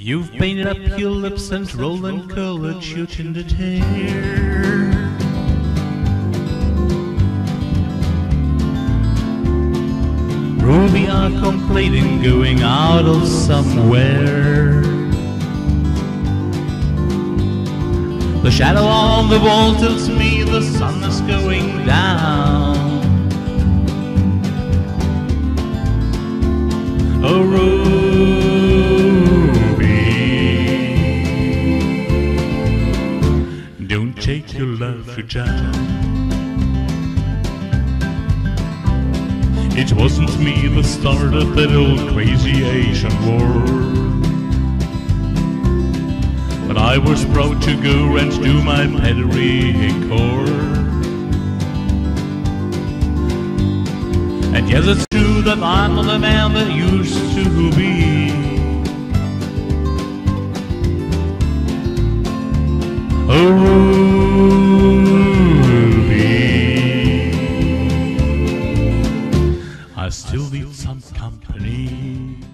You've painted up your lips and rolled colored your tinted hair. Ruby are complaining, going out of somewhere. The shadow on the wall tells me the sun is going down. Oh, Ruby, don't take your love to town. It wasn't me that started that old crazy Asian war, but I was proud to go and do my pedicure. And yes, it's true that I'm not the man that used to be. Oh, Ruby, I still need some company.